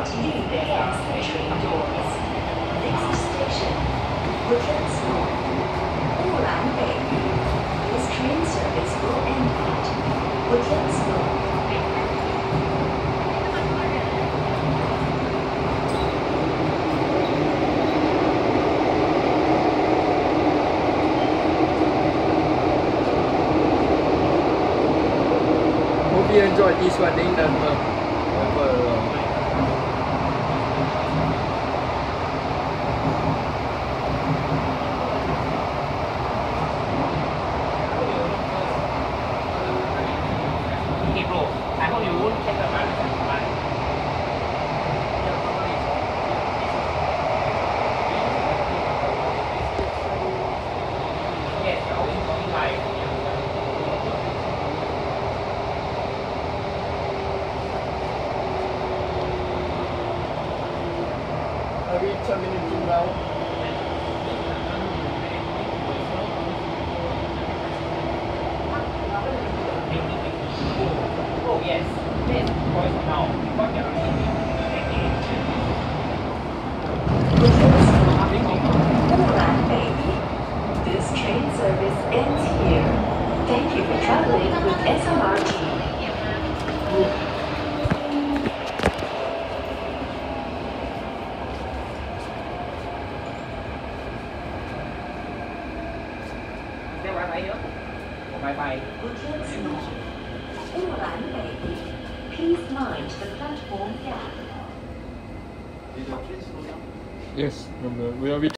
SMRT begins the train doors. Next station, Woodland Woodland Baby. This train service will end at Woodland Hope you enjoyed this one, England. Hey bro, I hope you won't take the money. Yes, I will be live. Are we terminating now? Oh yes, let's voice now. What can I Woodland Baby. This train service ends here. Thank you for traveling with SMRT. Bye-bye. Woodland Baby. Please mind the platform gap. Yes, we are